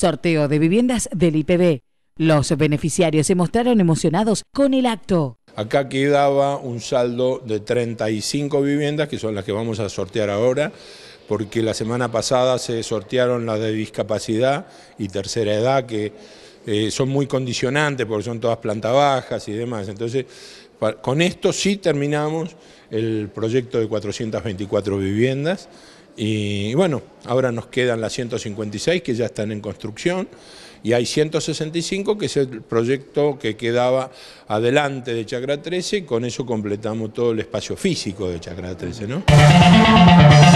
sorteo de viviendas del IPB. Los beneficiarios se mostraron emocionados con el acto. Acá quedaba un saldo de 35 viviendas, que son las que vamos a sortear ahora, porque la semana pasada se sortearon las de discapacidad y tercera edad, que son muy condicionantes porque son todas planta bajas y demás. Entonces, con esto sí terminamos el proyecto de 424 viviendas y bueno, ahora nos quedan las 156 que ya están en construcción y hay 165 que es el proyecto que quedaba adelante de Chacra 13 y con eso completamos todo el espacio físico de Chacra 13, ¿no?